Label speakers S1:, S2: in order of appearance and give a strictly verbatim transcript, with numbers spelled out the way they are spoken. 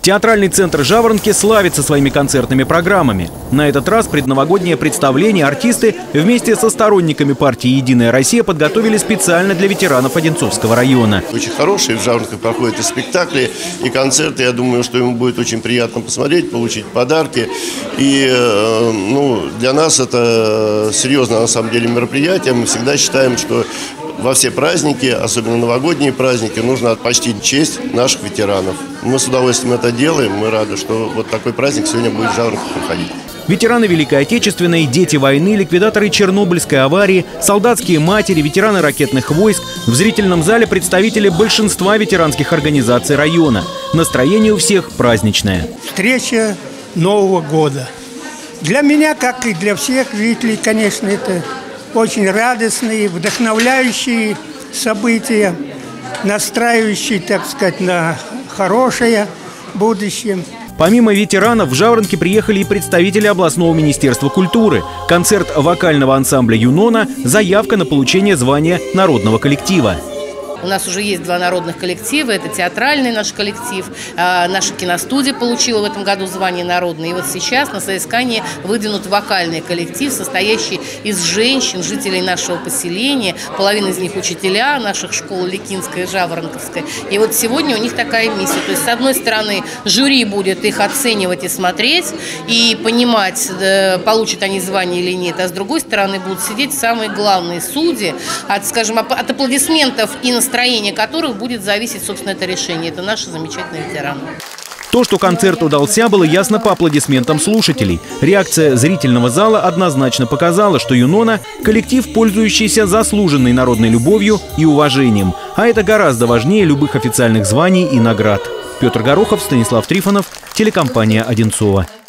S1: Театральный центр «Жаворонки» славится своими концертными программами. На этот раз предновогоднее представление артисты вместе со сторонниками партии «Единая Россия» подготовили специально для ветеранов Одинцовского района.
S2: Очень хорошие в «Жаворонках» проходят и спектакли, и концерты. Я думаю, что ему будет очень приятно посмотреть, получить подарки. И ну, для нас это серьезное на самом деле мероприятие. Мы всегда считаем, что во все праздники, особенно новогодние праздники, нужно почтить честь наших ветеранов. Мы с удовольствием это делаем. Мы рады, что вот такой праздник сегодня будет в «Жаворонках» проходить.
S1: Ветераны Великой Отечественной, дети войны, ликвидаторы Чернобыльской аварии, солдатские матери, ветераны ракетных войск. В зрительном зале представители большинства ветеранских организаций района. Настроение у всех праздничное.
S3: Встреча Нового года. Для меня, как и для всех жителей, конечно, это очень радостные, вдохновляющие события, настраивающие, так сказать, на хорошее будущее.
S1: Помимо ветеранов, в Жаворонки приехали и представители областного министерства культуры. Концерт вокального ансамбля «Юнона», заявка на получение звания народного коллектива.
S4: У нас уже есть два народных коллектива. Это театральный наш коллектив. Наша киностудия получила в этом году звание народное. И вот сейчас на соискание выдвинут вокальный коллектив, состоящий из женщин, жителей нашего поселения. Половина из них учителя наших школ Ликинская и Жаворонковская. И вот сегодня у них такая миссия. То есть, с одной стороны, жюри будет их оценивать и смотреть, и понимать, получат они звание или нет. А с другой стороны, будут сидеть самые главные судьи, от, скажем, от аплодисментов и настроения, настроение которых будет зависеть, собственно, это решение. Это наши замечательные ветераны.
S1: То, что концерт удался, было ясно по аплодисментам слушателей. Реакция зрительного зала однозначно показала, что «Юнона» – коллектив, пользующийся заслуженной народной любовью и уважением. А это гораздо важнее любых официальных званий и наград. Петр Горохов, Станислав Трифонов, телекомпания «Одинцово».